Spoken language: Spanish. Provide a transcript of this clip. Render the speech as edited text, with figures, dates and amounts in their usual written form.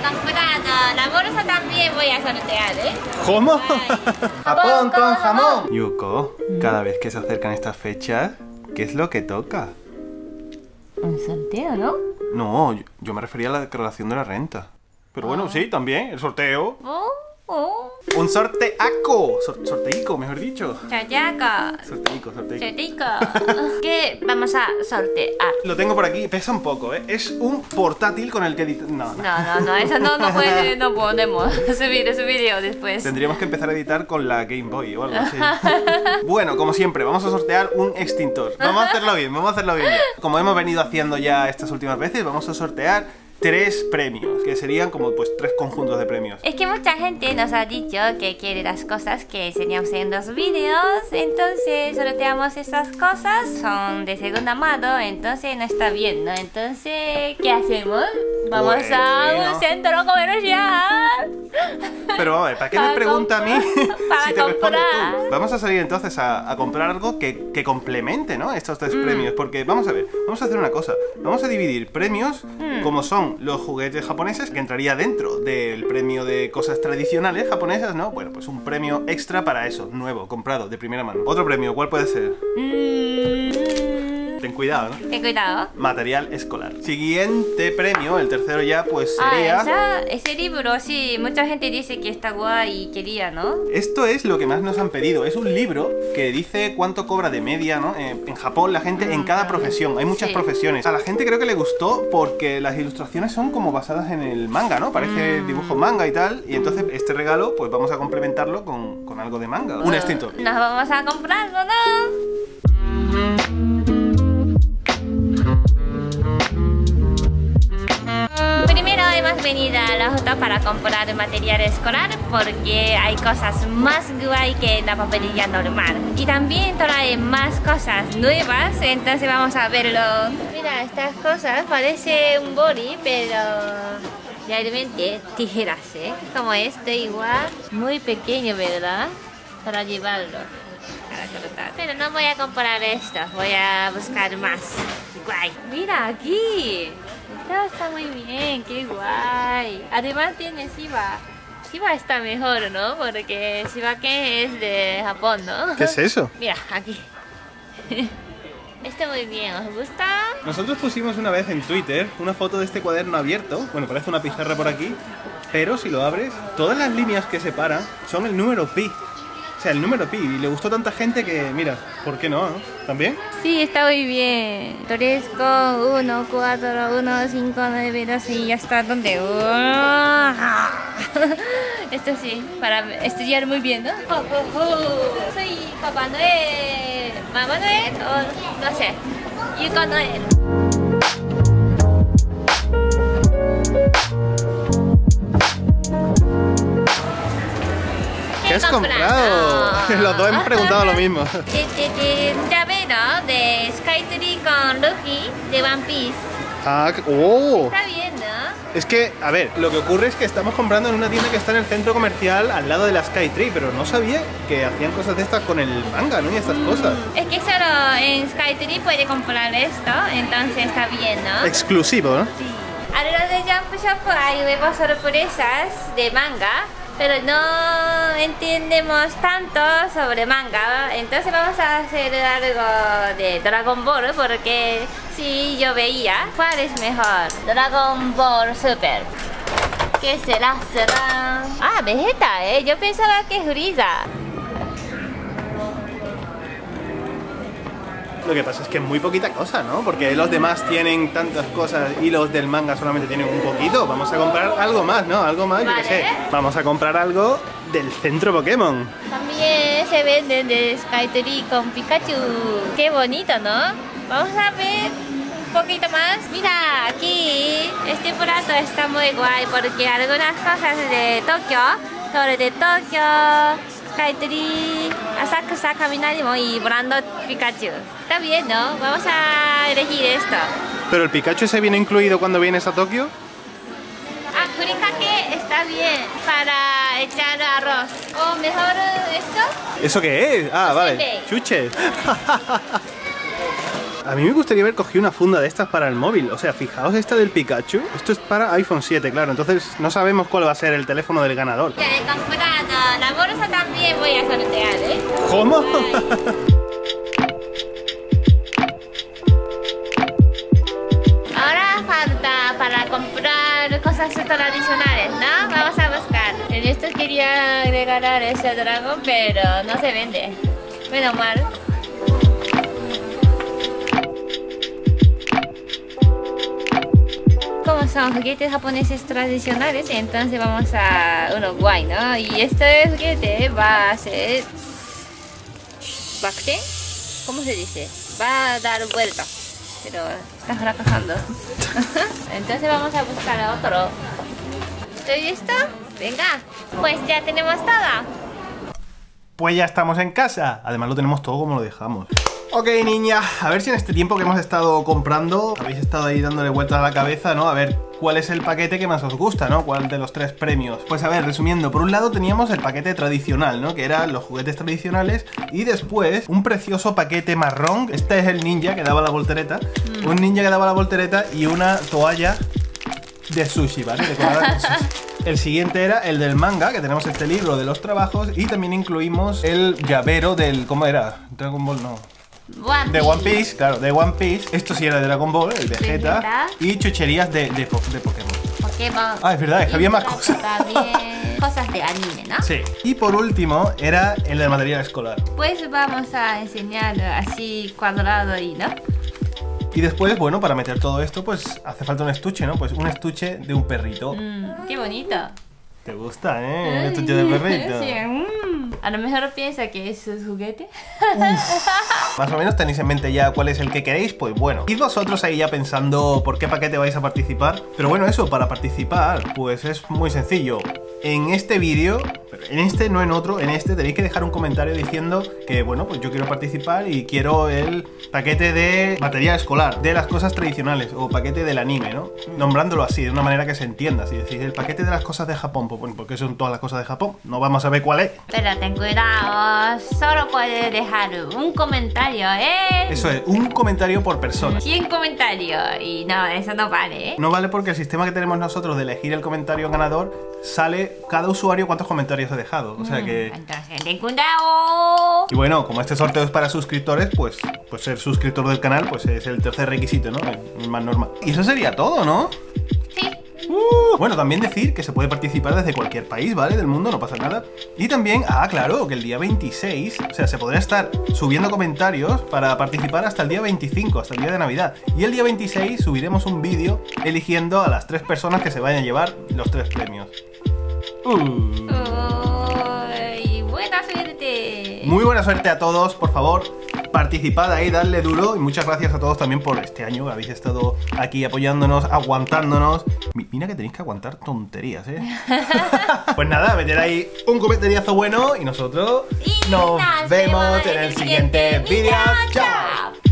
comprado la bolsa también voy a sortear, ¿eh? ¿Cómo? Japón con jamón. Yuko, cada vez que se acercan estas fechas, ¿qué es lo que toca? Un sorteo, ¿no? No, yo me refería a la declaración de la renta. Pero bueno, sí, también, el sorteo. Un sorteaco. Sorteico, mejor dicho. Sorteico. ¿Qué vamos a sortear? Lo tengo por aquí, pesa un poco, ¿eh? Es un portátil con el que editar... No, Eso no podemos subir ese vídeo después. Tendríamos que empezar a editar con la Game Boy o algo así. Bueno, como siempre, vamos a sortear un extintor. Vamos a hacerlo bien. Como hemos venido haciendo ya estas últimas veces, vamos a sortear 3 premios, que serían como pues 3 conjuntos de premios. Es que mucha gente nos ha dicho que quiere las cosas que enseñamos en los vídeos, entonces sorteamos esas cosas, son de segunda mano, entonces no está bien, ¿no? Entonces, ¿qué hacemos? Vamos a un centro comercial. Pero a ver, ¿para qué me pregunta a mí para si te respondes comprar. tú? Vamos a salir entonces a comprar algo que complemente, ¿no? Estos 3 premios, porque vamos a ver, vamos a hacer una cosa, vamos a dividir premios como son los juguetes japoneses, que entraría dentro del premio de cosas tradicionales japonesas, ¿no? Bueno, pues un premio extra para eso, nuevo, comprado, de primera mano. Otro premio, ¿cuál puede ser? Ten cuidado, ¿no? Ten cuidado. Material escolar. Siguiente premio, el tercero ya, pues sería... ese libro, sí, mucha gente dice que está guay y quería, ¿no? Esto es lo que más nos han pedido. Es un libro que dice cuánto cobra de media, ¿no? En Japón la gente en cada profesión. Hay muchas profesiones. A la gente creo que le gustó porque las ilustraciones son como basadas en el manga, ¿no? Parece dibujo manga y tal. Y entonces este regalo, pues vamos a complementarlo con algo de manga. Un extintor. Nos vamos a comprarlo, ¿no? Primero hemos venido a la Hoto para comprar material escolar porque hay cosas más guay que en la papelería normal y también trae más cosas nuevas, entonces vamos a verlo. Mira, estas cosas parece un boli, pero realmente tijeras, ¿eh? Como esto igual, muy pequeño, ¿verdad? Para llevarlo, para cortar. Pero no voy a comprar esto, voy a buscar más. Guay. Mira aquí. Esto está muy bien, qué guay. Además tiene Shiba. Shiba está mejor, ¿no? Porque Shiba-ken es de Japón, ¿no? ¿Qué es eso? Mira, aquí. Está muy bien, ¿os gusta? Nosotros pusimos una vez en Twitter una foto de este cuaderno abierto. Bueno, parece una pizarra por aquí, pero si lo abres, todas las líneas que separan son el número pi. O sea, el número pi. Y le gustó a tanta gente que, mira, ¿por qué no? ¿También? Sí, está muy bien. 3, 1, 4, 1, 5, 9, 2 y ya está. ¿Dónde? Esto sí, para estudiar muy bien, ¿no? Soy Papá Noel, Mamá Noel o no sé, Yuko Noel. ¿Qué has comprado? Los dos hemos preguntado lo mismo. Un llavero de Skytree con Luffy de One Piece. Está bien, ¿no? Es que, a ver, lo que ocurre es que estamos comprando en una tienda que está en el centro comercial al lado de la Skytree, pero no sabía que hacían cosas de estas con el manga, ¿no? Y estas cosas. Es que solo en Skytree puede comprar esto, entonces está bien, ¿no? Exclusivo, ¿no? Sí. A lo de Jump Shop hay nuevas sorpresas de manga, pero no entendemos tanto sobre manga, entonces vamos a hacer algo de Dragon Ball porque sí, yo veía cuál es mejor. Dragon Ball Super. ¿Qué será? Ah, Vegeta, yo pensaba que es Frieza. Lo que pasa es que es muy poquita cosa, ¿no? Porque los demás tienen tantas cosas y los del manga solamente tienen un poquito. Vamos a comprar algo más, ¿no? Algo más, yo qué sé. Vamos a comprar algo del centro Pokémon. También se venden de Skytree con Pikachu. Qué bonito, ¿no? Vamos a ver un poquito más. Mira, aquí este plato está muy guay porque algunas cosas de Tokio, sobre de Tokio, Skytree, Asakusa, Kaminarimo y Brando Pikachu. Está bien, ¿no? Vamos a elegir esto. ¿Pero el Pikachu se viene incluido cuando vienes a Tokio? Ah, furikake está bien para echar arroz. O mejor esto. ¿Eso qué es? Ah, vale. Senbei. Chuches. A mí me gustaría haber cogido una funda de estas para el móvil. O sea, fijaos esta del Pikachu. Esto es para iPhone 7, claro. Entonces no sabemos cuál va a ser el teléfono del ganador. Ya he comprado. La bolsa también voy a sortear, ¿eh? ¿Cómo? Ahora falta para comprar cosas tradicionales, ¿no? Vamos a buscar. En esto quería regalar ese dragón, pero no se vende. Menos mal. Como son juguetes japoneses tradicionales, entonces vamos a uno guay, ¿no? Y este juguete va a ser... ¿Backten? ¿Cómo se dice? Va a dar vuelta. Pero está fracasando. Entonces vamos a buscar otro. ¿Estoy listo? Venga, pues ya tenemos todo. Pues ya estamos en casa. Además lo tenemos todo como lo dejamos. Ok, niña, a ver si en este tiempo que hemos estado comprando habéis estado ahí dándole vueltas a la cabeza, ¿no? A ver cuál es el paquete que más os gusta, ¿no? ¿Cuál de los 3 premios? Pues a ver, resumiendo, por un lado teníamos el paquete tradicional, ¿no? Que eran los juguetes tradicionales. Y después un precioso paquete marrón. Este es el ninja que daba la voltereta. Un ninja que daba la voltereta y una toalla de sushi, ¿vale? Decorada con sushi. El siguiente era el del manga, que tenemos este libro de los trabajos. Y también incluimos el llavero del... ¿Cómo era? Dragon Ball, no. De One Piece, claro, de One Piece. Esto sí era de Dragon Ball, el Vegeta. Y chucherías de Pokémon. Pokémon. Ah, es verdad, es que había más cosas. También cosas de anime, ¿no? Sí. Y por último era el del material escolar. Pues vamos a enseñar así cuadrado y, ¿no? Y después, bueno, para meter todo esto, pues hace falta un estuche, ¿no? Pues un estuche de un perrito. Qué bonito. ¿Te gusta, eh? Un estuche de perrito. Sí, a lo mejor piensa que es un juguete. Más o menos tenéis en mente ya cuál es el que queréis, pues bueno. Id vosotros ahí ya pensando por qué paquete vais a participar. Pero bueno, eso, para participar, pues es muy sencillo. En este vídeo, en este no en otro, en este tenéis que dejar un comentario diciendo que, bueno, pues yo quiero participar y quiero el paquete de material escolar, de las cosas tradicionales, o paquete del anime, ¿no? Nombrándolo así, de una manera que se entienda. Si decís el paquete de las cosas de Japón, pues bueno, porque son todas las cosas de Japón, no vamos a ver cuál es. Pero ten cuidado, solo puedes dejar un comentario, ¿eh? Eso es, un comentario por persona. 100 comentarios, y no, eso no vale, ¿eh? No vale porque el sistema que tenemos nosotros de elegir el comentario ganador sale cada usuario cuántos comentarios ha dejado, o sea que... Entonces, ten cuidado. Y bueno, como este sorteo es para suscriptores, pues ser suscriptor del canal pues es el tercer requisito, ¿no? El más normal. Y eso sería todo, ¿no? Sí. Bueno, también decir que se puede participar desde cualquier país, ¿vale? Del mundo, no pasa nada. Y también, claro, que el día 26, o sea, se podrá estar subiendo comentarios para participar hasta el día 25, hasta el día de Navidad. Y el día 26 subiremos un vídeo eligiendo a las 3 personas que se vayan a llevar los 3 premios. Buena suerte. Muy buena suerte a todos, por favor. Participad ahí, dadle duro. Y muchas gracias a todos también por este año. Habéis estado aquí apoyándonos, aguantándonos. Mira que tenéis que aguantar tonterías, ¿eh? Pues nada, meter ahí un comentariazo bueno. Y nosotros nos vemos en el siguiente vídeo. ¡Chao!